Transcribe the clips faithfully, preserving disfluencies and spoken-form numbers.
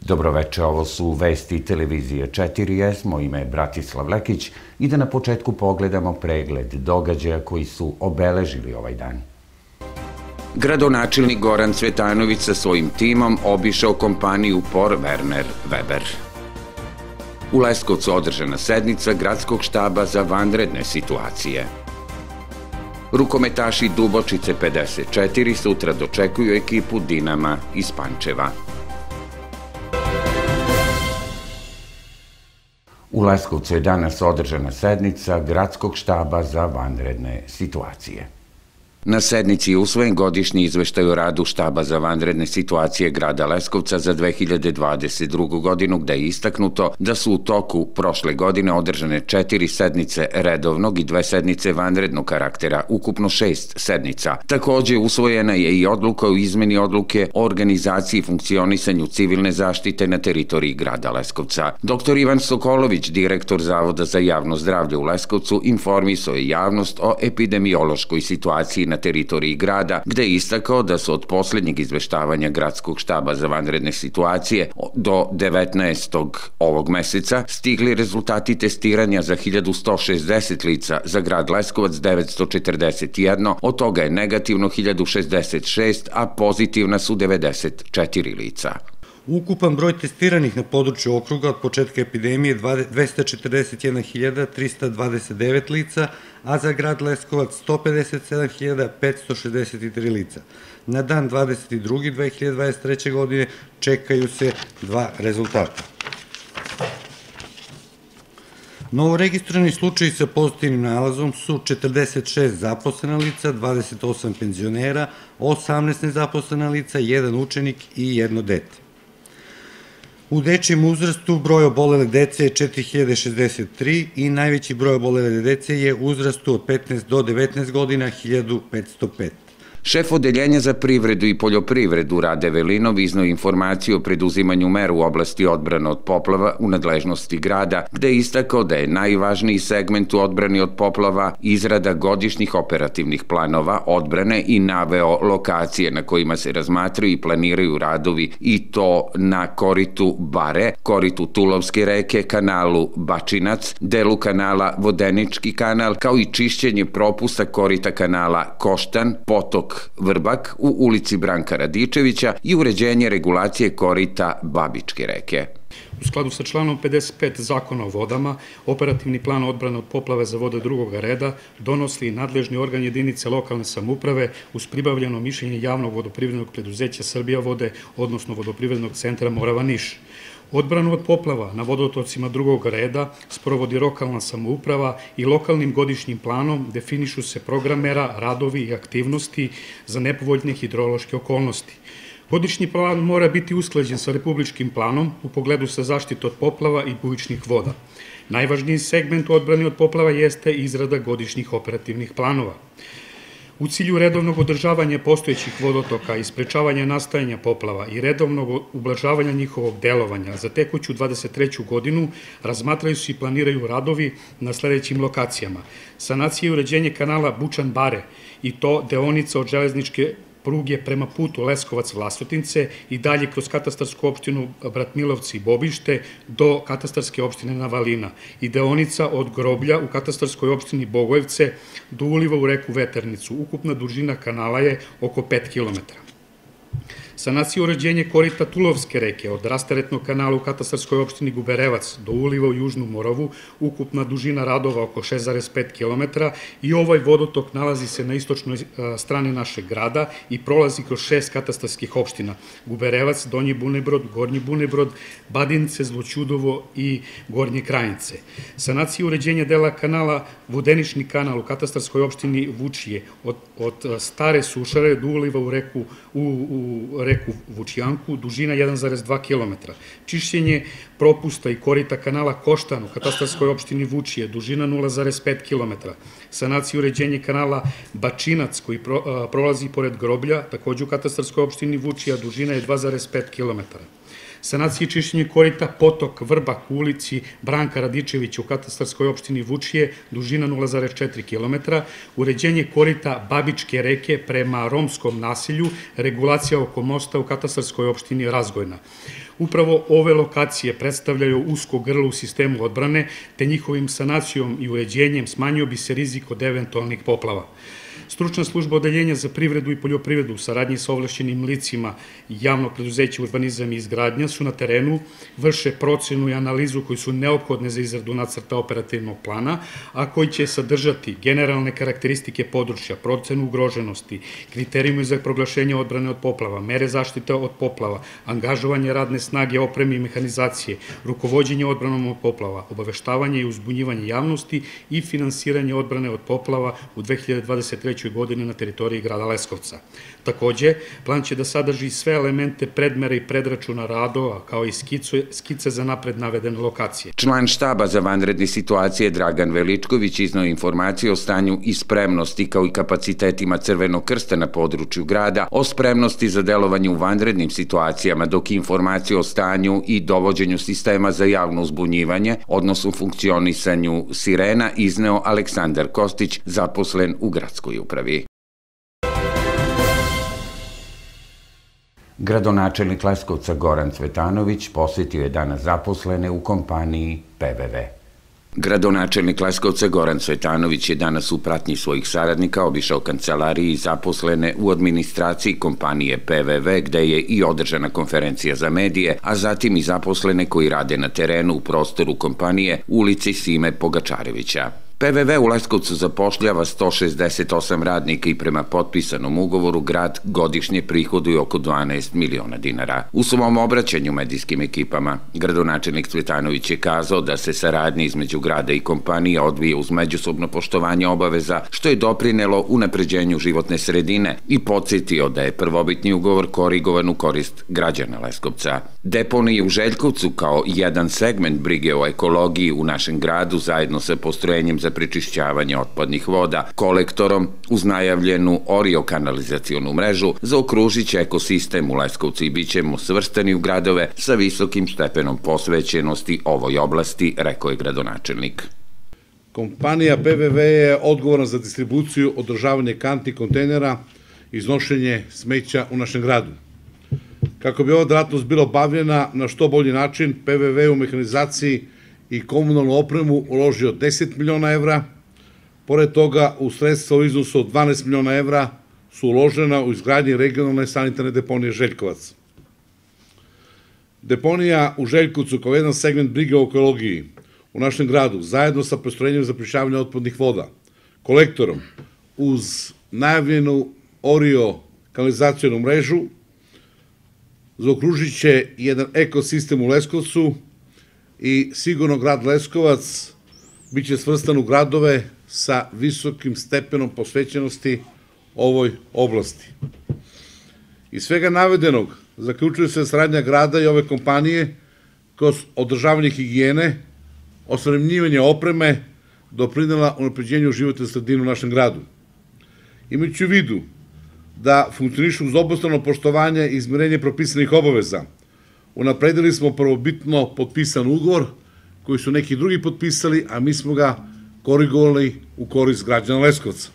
Dobroveče, ovo su vesti televizije četiri S, moje ime je Bratislav Lekić i da na početku pogledamo pregled događaja koji su obeležili ovaj dan. Gradonačelnik Goran Cvetanović sa svojim timom obišao kompaniju Por Werner Weber. U Leskovcu održana sednica Gradskog štaba za vanredne situacije. Rukometaši Dubočice pedeset četiri sutra dočekuju ekipu Dinama iz Pančeva. U Leskovcu je danas održana sednica Gradskog štaba za vanredne situacije. Na sednici je usvojen godišnji izveštaj o radu štaba za vanredne situacije grada Leskovca za dve hiljade dvadeset drugu. godinu, gde je istaknuto da su u toku prošle godine održane četiri sednice redovnog i dve sednice vanrednog karaktera, ukupno šest sednica. Takođe, usvojena je i odluka o izmeni odluke o organizaciji i funkcionisanju civilne zaštite na teritoriji grada Leskovca. Doktor Ivan Sokolović, direktor Zavoda za javno zdravlje u Leskovcu, informisao je javnost o epidemiološkoj situaciji na teritoriji grada, gde je istakao da su od poslednjeg izveštavanja Gradskog štaba za vanredne situacije do devetnaestog ovog meseca stigli rezultati testiranja za hiljadu sto šezdeset lica, za grad Leskovac devetsto četrdeset jedan, od toga je negativno hiljadu šezdeset šest, a pozitivna su devedeset četiri lica. Ukupan broj testiranih na području okruga od početka epidemije je dvesta četrdeset jedna hiljada trista dvadeset devet lica, a za grad Leskovac sto pedeset sedam hiljada petsto šezdeset tri lica. Na dan dvadeset drugi dve hiljade dvadeset treće. godine čekaju se dva rezultata. Novoregistrani slučaji sa pozitivnim nalazom su četrdeset šest zaposlena lica, dvadeset osam penzionera, osamnaest nezaposlena lica, jedan učenik i jedno dete. U dečijem uzrastu broj obolele dece je četiri hiljade šezdeset tri i najveći broj obolele dece je u uzrastu od petnaest do devetnaest godina hiljadu petsto pet. Šef Odeljenja za privredu i poljoprivredu Rade Velinov izneo informaciju o preduzimanju mera u oblasti odbrane od poplava u nadležnosti grada, gde je istakao da je najvažniji segment u odbrani od poplava izrada godišnjih operativnih planova odbrane i naveo lokacije na kojima se razmatraju i planiraju radovi, i to na koritu Bare, koritu Tulovske reke, kanalu Bačinac, delu kanala Vodenički kanal, kao i čišćenje propusta korita kanala Koštan, potok Vrbak u ulici Branka Radičevića i uređenje regulacije korita Babičke reke. U skladu sa članom pedeset pet Zakona o vodama, operativni plan odbrane od poplave za vode drugog reda donosi i nadležni organ jedinice lokalne samouprave uz pribavljeno mišljenje javnog vodoprivrednog preduzeća Srbija vode, odnosno vodoprivrednog centra Morava Niš. Odbranu od poplava na vodotocima drugog reda sprovodi lokalna samouprava i lokalnim godišnjim planom definišu se program mera, radovi i aktivnosti za nepovoljne hidrološke okolnosti. Godišnji plan mora biti usklađen sa republičkim planom u pogledu sa zaštitu od poplava i bujičnih voda. Najvažniji segment u odbrani od poplava jeste izrada godišnjih operativnih planova. U cilju redovnog održavanja postojećih vodotoka i sprečavanja nastajanja poplava i redovnog ublažavanja njihovog delovanja za tekuću dvadeset treću. godinu razmatraju se i planiraju radovi na sledećim lokacijama. Sanacija i uređenje kanala Bučan-Bare, i to deonica od železničke pruge prema putu Leskovac-Vlasotince i dalje kroz katastarsku opštinu Bratmilovci i Bobište do katastarske opštine Navalina i deonica od Groblja u katastarskoj opštini Bogojevce do uliva u reku Veternicu. Ukupna dužina kanala je oko pet kilometara. Sanacija i uređenje korita Tulovske reke od rasteretnog kanala u katastarskoj opštini Guberevac do uliva u Južnu Moravu, ukupna dužina radova oko šest zarez pet kilometara, i ovaj vodotok nalazi se na istočnoj strani našeg grada i prolazi kroz šest katastarskih opština: Guberevac, Donji Bunebrod, Gornji Bunebrod, Badince, Zloćudovo i Gornje Krajince. Sanacija i uređenje dela kanala Vodenični kanal u katastarskoj opštini Vučije od, od Stare Sušare do uliva u reku u, u reku Vučijanku, dužina jedan zarez dva kilometra. Čišćenje propusta i korita kanala Koštan u katastarskoj opštini Vučije, dužina nula zarez pet kilometra. Sanacija i uređenje kanala Bačinac koji pro, a, prolazi pored Groblja, takođe u katastarskoj opštini Vučija, dužina je dva zarez pet kilometara. Sanacija i čišćenje korita potok Vrbak u ulici Branka Radičevića u katastarskoj opštini Vučije, dužina nula zarez četiri kilometra, uređenje korita Babičke reke prema romskom naselju, regulacija oko mosta u katastarskoj opštini Razgojna. Upravo ove lokacije predstavljaju usko grlo u sistemu odbrane, te njihovim sanacijom i uređenjem smanjio bi se rizik od eventualnih poplava. Stručna služba Odeljenja za privredu i poljoprivredu u saradnji sa ovlašćenim licima Javnog preduzeća Urbanizam i izgradnja su na terenu, vrše procenu i analizu koji su neophodne za izradu nacrta operativnog plana, a koji će sadržati generalne karakteristike područja, procenu ugroženosti, kriterijume za proglašenje odbrane od poplava, mere zaštite od poplava, angažovanje radne snage, opreme i mehanizacije, rukovođenje odbranom od poplava, obaveštavanje i uzbunjivanje javnosti i finansiranje odbrane od poplava u dve hiljade dvadeset trećoj godine na teritoriji grada Leskovca. Takođe, plan će da sadrži sve elemente predmera i predračuna radova, kao i skice za napred navedene lokacije. Član štaba za vanredne situacije Dragan Veličković iznao informacije o stanju i spremnosti kao i kapacitetima Crvenog krsta na području grada, o spremnosti za delovanje u vanrednim situacijama, dok informacije o stanju i dovođenju sistema za javno uzbunjivanje, odnosno funkcionisanju sirena, izneo Aleksandar Kostić, zaposlen u gradskoj upravi. Gradonačelnik Leskovca Goran Cvetanović posjetio je danas zaposlene u kompaniji P V V. Gradonačelnik Leskovca Goran Cvetanović je danas u pratnji svojih saradnika obišao kancelariji i zaposlene u administraciji kompanije P V V, gde je i održana konferencija za medije, a zatim i zaposlene koji rade na terenu u prostoru kompanije u ulici Sime Pogačarevića. P V V u Leskovcu zapošljava sto šezdeset osam radnika i prema potpisanom ugovoru grad godišnje prihoduje oko dvanaest miliona dinara. U svom obraćanju medijskim ekipama, gradonačelnik Cvetanović je kazao da se saradnja između grada i kompanije odvija uz međusobno poštovanje obaveza, što je doprinelo unapređenju životne sredine i podsjetio da je prvobitni ugovor korigovan u korist građana Leskovca. Deponije u Željkovcu kao jedan segment brige o ekologiji u našem gradu zajedno sa postrojenjem za prečišćavanje otpadnih voda, kolektorom uz najavljenu Orio kanalizacionu mrežu, zaokružit će ekosistem u Leskovcu i bit ćemo svrstani u gradove sa visokim stepenom posvećenosti ovoj oblasti, rekao je gradonačelnik. Kompanija P V V je odgovorna za distribuciju, održavanje kanti, kontejnera i iznošenje smeća u našem gradu. Kako bi ova delatnost bila obavljena na što bolji način, P V V u mehanizaciji i komunalnu opremu uložio deset miliona evra. Pored toga, u sredstva u iznosu od dvanaest miliona evra su uložena u izgradnji regionalne sanitarne deponije Željkovac. Deponija u Željkovcu kao jedan segment brige o ekologiji u našem gradu, zajedno sa postrojenjem za prečišćavanje otpadnih voda, kolektorom uz najavljenu Orio kanalizacionu mrežu, zaokružit će jedan ekosistem u Leskovcu i sigurno grad Leskovac bit će svrstan u gradove sa visokim stepenom posvećenosti ovoj oblasti. Iz svega navedenog zaključuje se saradnja grada i ove kompanije kroz održavanje higijene, osavremenjivanje opreme doprinela unapređenju životne sredine u našem gradu. Imajući u vidu da funkcionišu uz obostrano poštovanje i izmirenje propisanih obaveza, unapredili smo prvobitno potpisan ugovor koji su neki drugi potpisali, a mi smo ga korigovali u korist građana Leskovca.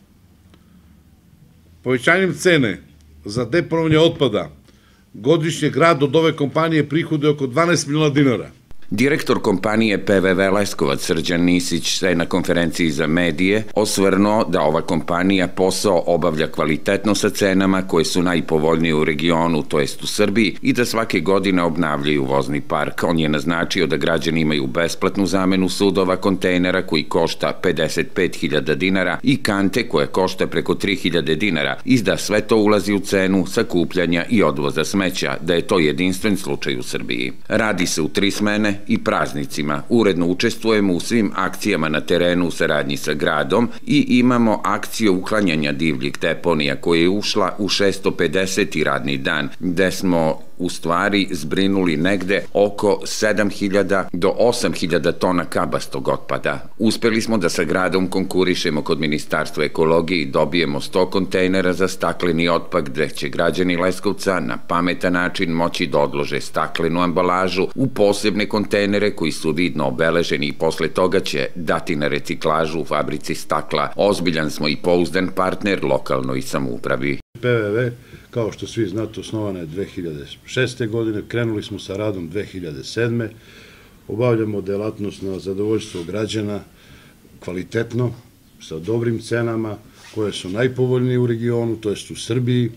Povećanjem cene za deponovanje otpada godišnje grad od ove kompanije prihoduje oko dvanaest miliona dinara. Direktor kompanije P V V Leskovac Srđan Nisić se na konferenciji za medije osvrnuo da ova kompanija posao obavlja kvalitetno sa cenama koje su najpovoljnije u regionu, to jest u Srbiji, i da svake godine obnavljaju vozni park. On je naznačio da građani imaju besplatnu zamenu sudova kontejnera koji košta pedeset pet hiljada dinara i kante koja košta preko tri hiljade dinara i da sve to ulazi u cenu sakupljanja i odvoza smeća, da je to jedinstven slučaj u Srbiji. Radi se u tri smene i praznicima. Uredno učestvujemo u svim akcijama na terenu u saradnji sa gradom i imamo akciju uklanjanja divljih deponija koja je ušla u šesto pedeseti radni dan, gde smo u stvari zbrinuli negde oko sedam hiljada do osam hiljada tona kabastog otpada. Uspeli smo da sa gradom konkurišemo kod Ministarstva ekologije i dobijemo sto kontejnera za stakleni otpad gde će građani Leskovca na pametan način moći da odlože staklenu ambalažu u posebne kontejnere koji su vidno obeleženi i posle toga će dati na reciklažu u fabrici stakla. Ozbiljan smo i pouzdan partner lokalnoj samoupravi. P V V, kao što svi znate, osnovana je dve hiljade šeste. godine, krenuli smo sa radom dve hiljade sedme. Obavljamo delatnost na zadovoljstvo građana, kvalitetno, sa dobrim cenama, koje su najpovoljnije u regionu, to jest u Srbiji.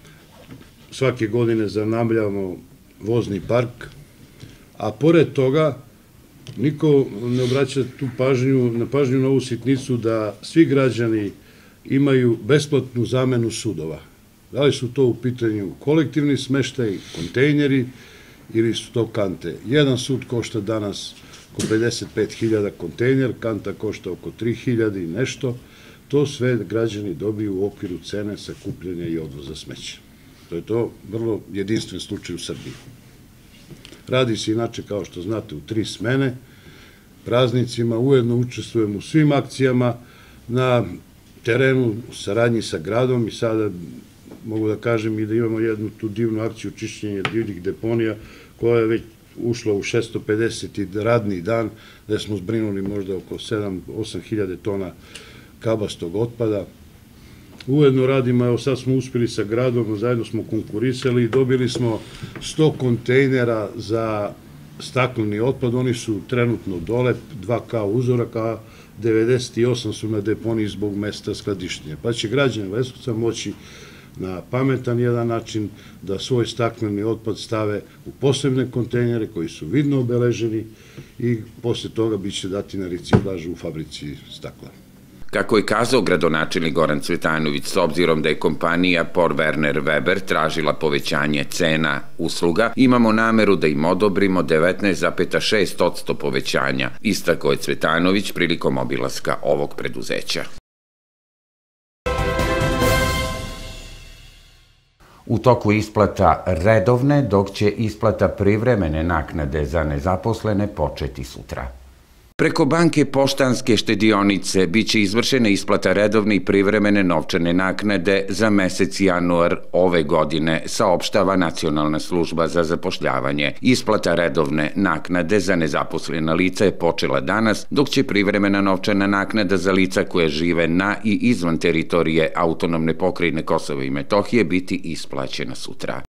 Svake godine zanavljamo vozni park, a pored toga niko ne obraća tu pažnju, na pažnju na ovu sitnicu da svi građani imaju besplatnu zamenu sudova. Da li su to u pitanju kolektivni smeštaj, kontejneri ili su to kante? Jedan sud košta danas oko pedeset pet hiljada kontejner, kanta košta oko tri hiljade i nešto. To sve građani dobiju u okviru cene sakupljanja i odvoza smeća. To je to vrlo jedinstven slučaj u Srbiji. Radi se inače, kao što znate, u tri smene, praznicima, ujedno učestvujemo u svim akcijama na terenu, u saradnji sa gradom i sada mogu da kažem i da imamo jednu tu divnu akciju čišćenja divljih deponija koja je već ušla u šesto pedeseti radni dan, gde smo zbrinuli možda oko sedam do osam hiljada tona kabastog otpada. Ujedno radimo, evo sad smo uspeli sa gradom, zajedno smo konkurisali i dobili smo sto kontejnera za stakleni otpad, oni su trenutno dole, dva K uzoraka, devedeset osam su na deponiji zbog mesta skladištenja. Pa će građani Leskovca moći na pametan jedan način da svoj stakleni otpad stave u posebne kontejnere koji su vidno obeleženi i posle toga biće dati na reciklažu u fabrici stakla. Kako je kazao gradonačelnik Goran Cvetanović, s obzirom da je kompanija Por Werner Weber tražila povećanje cena usluga, imamo nameru da im odobrimo devetnaest zarez šest posto povećanja, istakao je Cvetanović prilikom obilaska ovog preduzeća. U toku isplata redovne, dok će isplata privremene naknade za nezaposlene početi sutra. Preko banke Poštanske štedionice biće izvršena isplata redovne i privremene novčane naknade za mesec januar ove godine, saopštava Nacionalna služba za zapošljavanje. Isplata redovne naknade za nezaposlena lica je počela danas, dok će privremena novčana naknada za lica koje žive na i izvan teritorije Autonomne pokrajine Kosova i Metohije biti isplaćena sutra.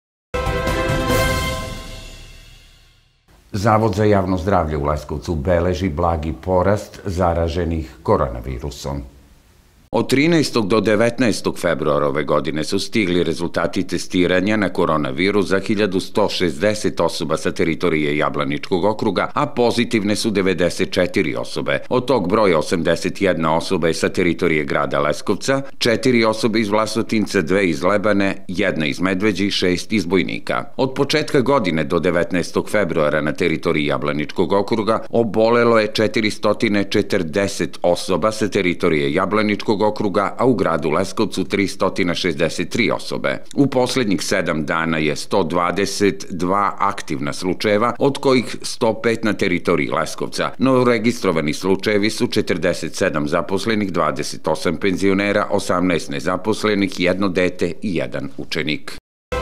Zavod za javno zdravlje u Leskovcu beleži blagi porast zaraženih koronavirusom. Od trinaestog do devetnaestog februara ove godine su stigli rezultati testiranja na koronavirus za hiljadu sto šezdeset osoba sa teritorije Jablaničkog okruga, a pozitivne su devedeset četiri osobe. Od tog broja osamdeset jedna osoba je sa teritorije grada Leskovca, četiri osobe iz Vlasotinca, dve iz Lebane, jedna iz Medveđe i šest iz Bojnika. Od početka godine do devetnaestog februara na teritoriji Jablaničkog okruga obolelo je četiristo četrdeset osoba sa teritorije Jablaničkog okruga, a u gradu Leskovcu tristo šezdeset tri osobe. U poslednjih sedam dana je sto dvadeset dva aktivna slučajeva, od kojih sto pet na teritoriji Leskovca. Novoregistrovani slučajevi su četrdeset sedam zaposlenih, dvadeset osam penzionera, osamnaest nezaposlenih, jedno dete i jedan učenik.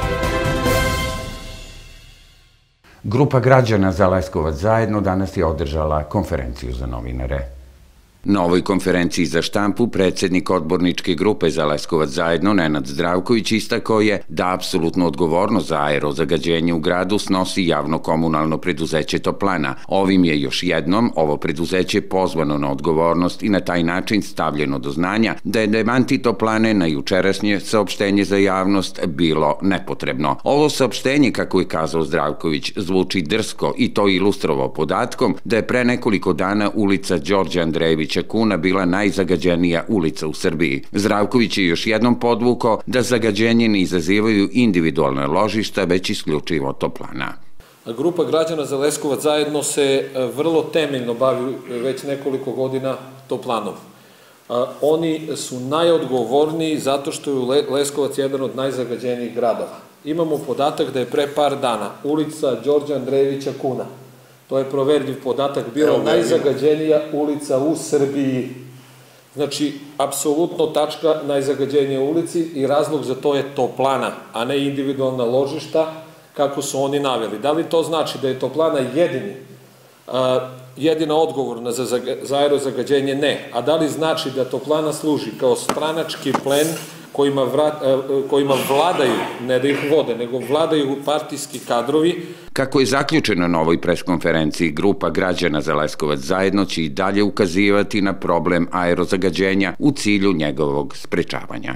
Grupa građana za Leskovac zajedno danas je održala konferenciju za novinare. Na ovoj konferenciji za štampu predsednik odborničke grupe za Leskovac zajedno Nenad Zdravković istakao je da apsolutnu odgovornost za aerozagađenje u gradu snosi javno-komunalno preduzeće Toplana. Ovim je još jednom ovo preduzeće pozvano na odgovornost i na taj način stavljeno do znanja da je demanti Toplane na jučerašnje saopštenje za javnost bilo nepotrebno. Ovo saopštenje, kako je kazao Zdravković, zvuči drsko i to ilustrovao podatkom da je pre nekoliko dana ulica Đorđa Andrejevića Kuna bila najzagađenija ulica u Srbiji. Zdravković je još jednom podvukao da zagađenje ne izazivaju individualna ložišta, već isključivo Toplana. Grupa građana za Leskovac zajedno se vrlo temeljno bavi već nekoliko godina Toplanom. Oni su najodgovorniji zato što je Leskovac jedan od najzagađenijih gradova. Imamo podatak da je pre par dana ulica Đorđa Andrejevića Kuna, to je proverljiv podatak, bila najzagađenija ulica u Srbiji. Znači, apsolutno tačka najzagađenije ulici i razlog za to je toplana, a ne individualna ložišta, kako su oni naveli. Da li to znači da je toplana jedini, jedina odgovorna za aerozagađenje? Ne. A da li znači da toplana služi kao stranački plen kojima vladaju, ne da ih vode, nego vladaju partijski kadrovi? Kako je zaključeno na ovoj preskonferenciji, grupa građana za Leskovac zajedno će i dalje ukazivati na problem aerozagađenja u cilju njegovog sprečavanja.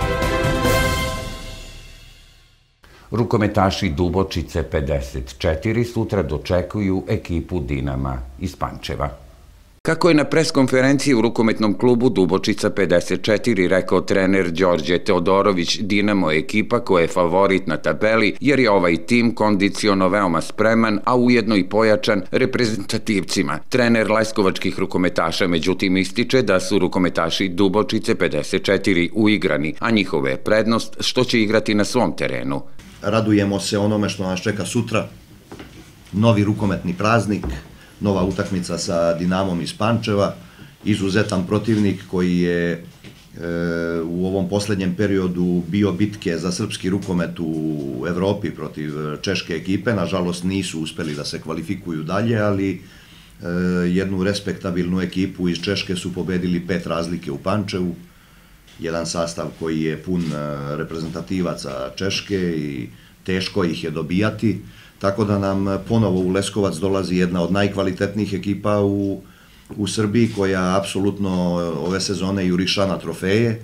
Rukometaši Dubočice pedeset četiri sutra dočekuju ekipu Dinama iz Pančeva. Kako je na preskonferenciji u rukometnom klubu Dubočica pedeset četiri rekao trener Đorđe Teodorović, Dinamo je ekipa koja je favorit na tabeli jer je ovaj tim kondiciono veoma spreman, a ujedno i pojačan reprezentativcima. Trener leskovačkih rukometaša međutim ističe da su rukometaši Dubočice pedeset četiri uigrani, a njihova je prednost što će igrati na svom terenu. Radujemo se onome što nas čeka sutra, novi rukometni praznik, nova utakmica sa Dinamom iz Pančeva, izuzetan protivnik koji je u ovom poslednjem periodu bio bitke za srpski rukomet u Evropi protiv češke ekipe. Nažalost nisu uspeli da se kvalifikuju dalje, ali jednu respektabilnu ekipu iz Češke su pobedili pet razlike u Pančevu. Jedan sastav koji je pun reprezentativaca Češke i teško ih je dobijati. Tako da nam ponovo u Leskovac dolazi jedna od najkvalitetnijih ekipa u Srbiji koja apsolutno ove sezone juriša na trofeje.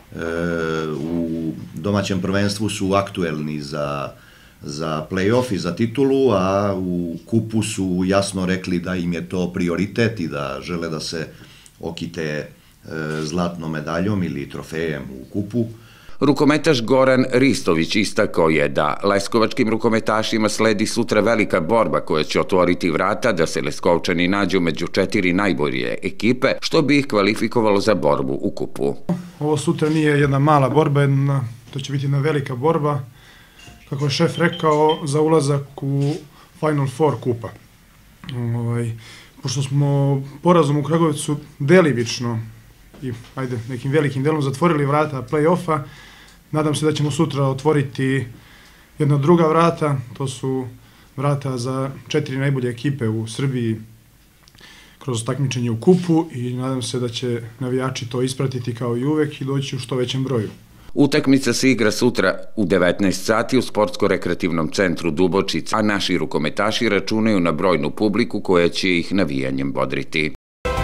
U domaćem prvenstvu su aktuelni za play-off i za titulu, a u kupu su jasno rekli da im je to prioritet i da žele da se okite zlatnom medaljom ili trofejem u kupu. Rukometaš Goran Ristović istakao je da leskovačkim rukometašima sledi sutra velika borba koja će otvoriti vrata da se Leskovčani nađu među četiri najbolje ekipe, što bi ih kvalifikovalo za borbu u kupu. Ovo sutra nije jedna mala borba, to će biti jedna velika borba, kako je šef rekao, za ulazak u Final Four kupa. Pošto smo porazom u Kragujevcu delimično i ajde, nekim velikim delom zatvorili vrata play-offa, nadam se da ćemo sutra otvoriti jedna druga vrata, to su vrata za četiri najbolje ekipe u Srbiji kroz takmičenje u kupu i nadam se da će navijači to ispratiti kao i uvek i doći u što većem broju. Utakmica se igra sutra u devetnaest sati u Sportsko-rekreativnom centru Dubočica, a naši rukometaši računaju na brojnu publiku koja će ih navijanjem bodriti.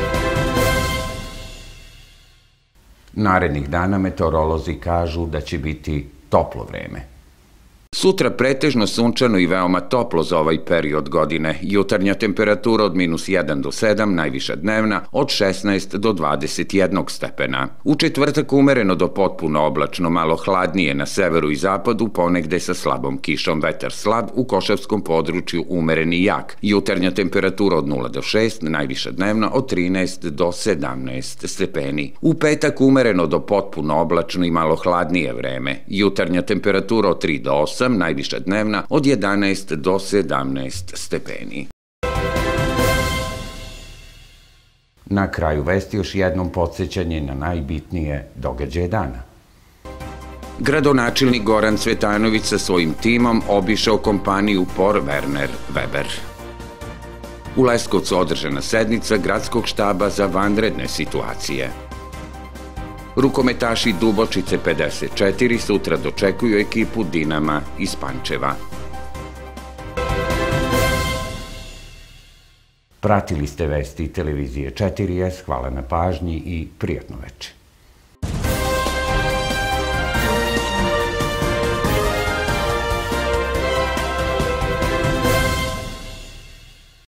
Narednih dana meteorolozi kažu da će biti toplo vreme. Sutra pretežno sunčano i veoma toplo za ovaj period godine. Jutarnja temperatura od minus jedan do sedam, najviša dnevna od šesnaest do dvadeset jedan stepena. U četvrtak umereno do potpuno oblačno, malo hladnije na severu i zapadu, ponegde sa slabom kišom, vetar slab, u Košavskom području umeren i jak. Jutarnja temperatura od nula do šest, najviša dnevna od trinaest do sedamnaest stepeni. U petak umereno do potpuno oblačno i malo hladnije vreme. Jutarnja temperatura od tri do osam, najviša dnevna od jedanaest do sedamnaest stepeni. Na kraju vesti još jednom podsjećanje na najbitnije događaje dana. Gradonačelnik Goran Cvetanović sa svojim timom obišao kompaniju Por Werner Weber. U Leskovcu održana sednica Gradskog štaba za vanredne situacije. Rukometaši Dubočice pedeset četiri sutra dočekuju ekipu Dinama iz Pančeva. Pratili ste vesti televizije četiri es, hvala na pažnji i prijatno veče.